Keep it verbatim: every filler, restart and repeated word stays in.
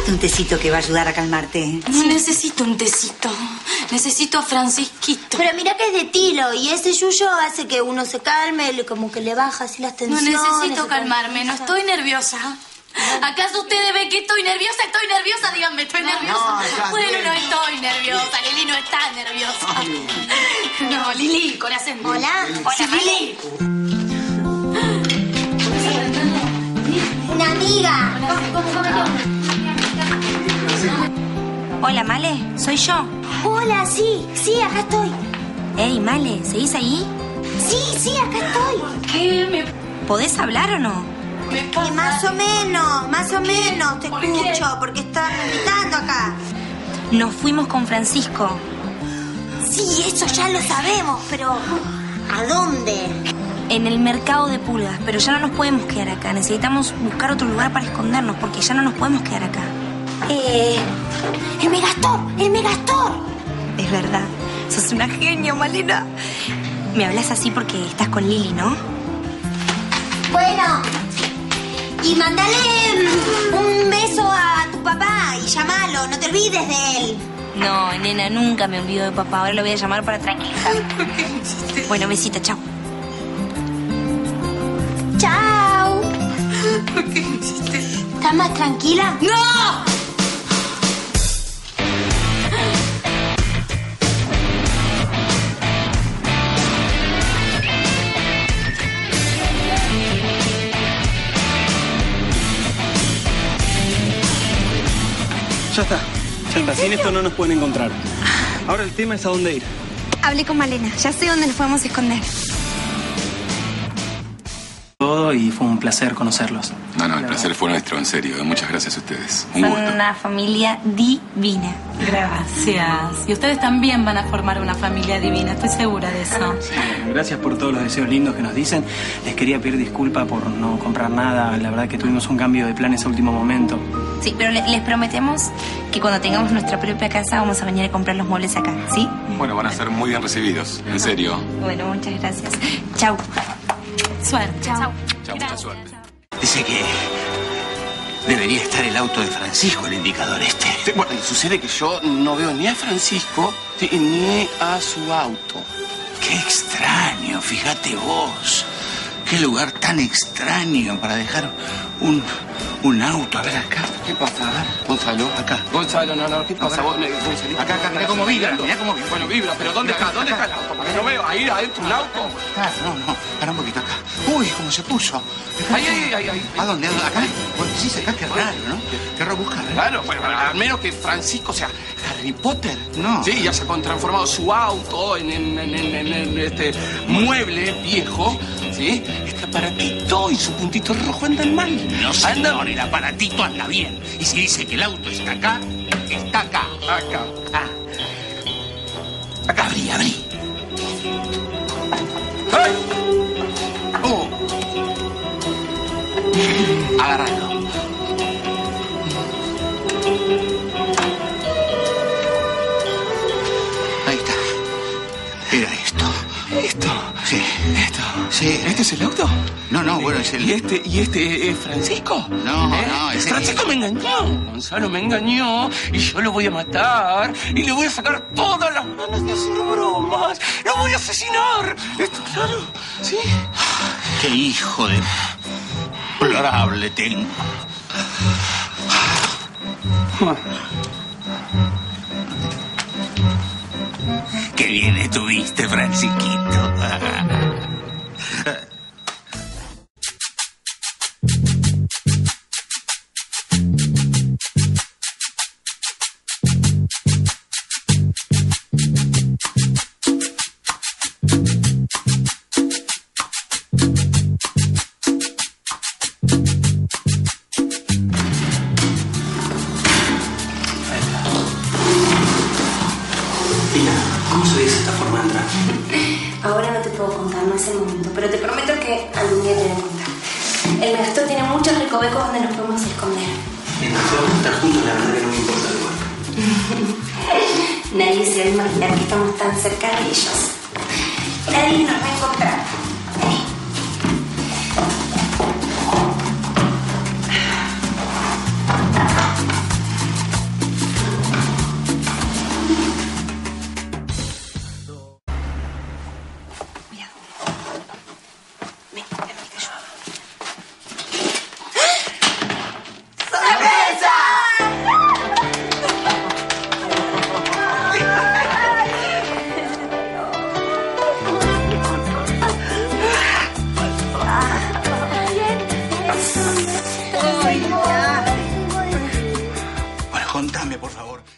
Tomate un tecito que va a ayudar a calmarte. No necesito un tecito. Necesito a Francisquito. Pero mira que es de tilo y ese yuyo hace que uno se calme, le- como que le baja así las No tensiones. necesito se calmarme, no estoy nerviosa. ¿Acaso ustedes ven que estoy nerviosa? ¿Estoy nerviosa? Díganme, ¿estoy nerviosa? estás Bueno, bien. no estoy nerviosa. Lili no está nerviosa. No, Lili, con acento. Hola. Hola, Lili. Una amiga. Hola, Male, soy yo. Hola, sí, sí, acá estoy. Ey, Male, ¿seguís ahí? Sí, sí, acá estoy. ¿Qué me, ¿Podés hablar o no? me Y pasa? más o menos, más o menos te ¿Por qué? escucho, porque están gritando acá. Nos fuimos con Francisco. Sí, eso ya lo sabemos, pero ¿a dónde? En el mercado de pulgas, pero ya no nos podemos quedar acá. Necesitamos buscar otro lugar para escondernos porque ya no nos podemos quedar acá. Eh, el Megastor, el Megastor. Es verdad. Sos una genio, Malena. Me hablas así porque estás con Lili, ¿no? Bueno, y mandale mm, un beso a tu papá y llamalo, no te olvides de él. No, nena, nunca me olvido de papá. Ahora lo voy a llamar para tranquilizarme. Bueno, besito, chao. Chao. ¿Por qué me hiciste? ¿Estás más tranquila? ¡No! Ya está, ya está. Sin esto no nos pueden encontrar. Ahora el tema es a dónde ir. Hablé con Malena. Ya sé dónde nos podemos esconder. Todo y fue un placer conocerlos. No, no, el placer fue nuestro, en serio. Muchas gracias a ustedes. Un Son gusto. una familia divina. Gracias. Y ustedes también van a formar una familia divina, estoy segura de eso. Sí, gracias por todos los deseos lindos que nos dicen. Les quería pedir disculpas por no comprar nada. La verdad que tuvimos un cambio de planes a último momento. Sí, pero le- les prometemos que cuando tengamos nuestra propia casa vamos a venir a comprar los muebles acá, ¿sí? Bueno, van a ser muy bien recibidos. En serio. Bueno, muchas gracias. Chau. Suerte. Chao. Chao, mucha suerte. Dice que debería estar el auto de Francisco, el indicador este. Sí, bueno, sucede que yo no veo ni a Francisco sí, ni a su auto. Qué extraño, fíjate vos. Qué lugar tan extraño para dejar un, un auto. A ver acá. ¿Qué pasa? Gonzalo. Acá. Gonzalo, no, no, ¿qué pasa? Acá. Vos, eh, Gonzalito, Acá, acá, no, mirá no, cómo no, vibra, no, mirá cómo vibra. Bueno, vibra, pero ¿dónde está? ¿Dónde está el auto? Porque no veo ahí adentro un auto. Ah, no, no. Para un poquito acá. Uy, cómo se puso. Ahí, ahí, ahí, ahí. ¿A dónde? ¿Acá? Bueno, sí, acá, qué raro, ¿no? Qué raro buscar, ¿eh? Claro, bueno, al menos que Francisco sea Harry Potter. No. Sí, y haya transformado su auto en, en, en, en- en- en este mueble viejo. ¿Sí? Este aparatito y su puntito rojo andan mal. No, Andan señor, el aparatito anda bien. Y si dice que el auto está acá, está acá. acá. Ah. Acá, abrí, abrí. ¡Ay! Oh. Agárralo. Ahí está. Era esto. ¿Esto? Sí. ¿Esto? Sí. ¿Este es el auto? No, no, bueno, es el... ¿Y este, y este es Francisco? No, no, ese- Francisco me engañó. Gonzalo me engañó y yo lo voy a matar y le voy a sacar todas las ganas de hacer bromas. ¡Lo voy a asesinar! ¿Esto claro? ¿Sí? Qué hijo de... Deplorable tengo. Qué bien estuviste, Francisquito. Pina, ¿cómo se dice esta forma de entrar? Ahora no te puedo contar, no es el momento, pero te prometo que algún día te voy a contar. El Megastor tiene muchos recovecos donde nos podemos esconder. Mientras podemos estar juntos, la verdad que no me importa el lugar. Nadie se va a imaginar que estamos tan cerca de ellos. Nadie nos va a encontrar. Vení. cuidado. Ven, ven, ven, te ayudo. ¡Sorpresa! Bueno, contame, por favor.